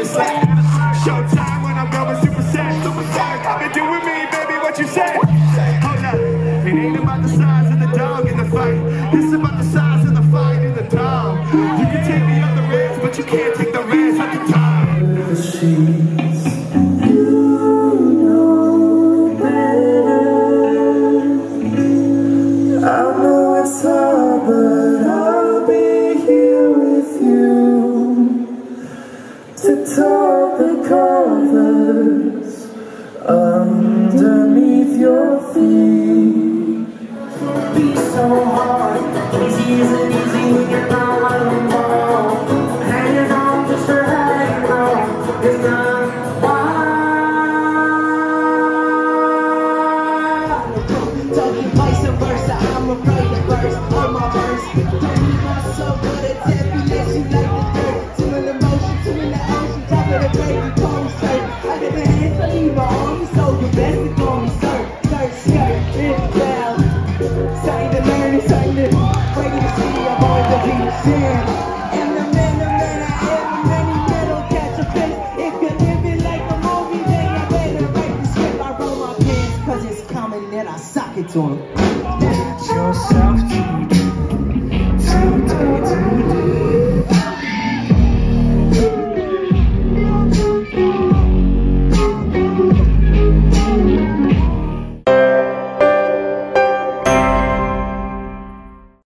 slack. Showtime when I'm going super sad. I've been doing me, baby, what you say? Hold up, it ain't about the size of the dog in the fight. It's about the size of the fight in the dog. You can take the other reds, but you can't take the reds at the top. Top the covers underneath your feet. Be so hard, easy isn't easy when you're not alone. Hanging on just for hanging on is not wild. Talking vice versa, I'm afraid of first on my verse. Don't need my soul, but it's heavy, let you like the dirt. Too much emotion, too many ocean, top of the baby, call me sir. I got the hands to leave my army, so the best to call me sir. Skirt, skirt, it's down. Starting to learn and starting to ready to see, I'm always the beat share. And the man I am, many men don't catch a fish. If you're living like a movie, then you better write the script. I roll my pins, cause it's coming and I sock it to him.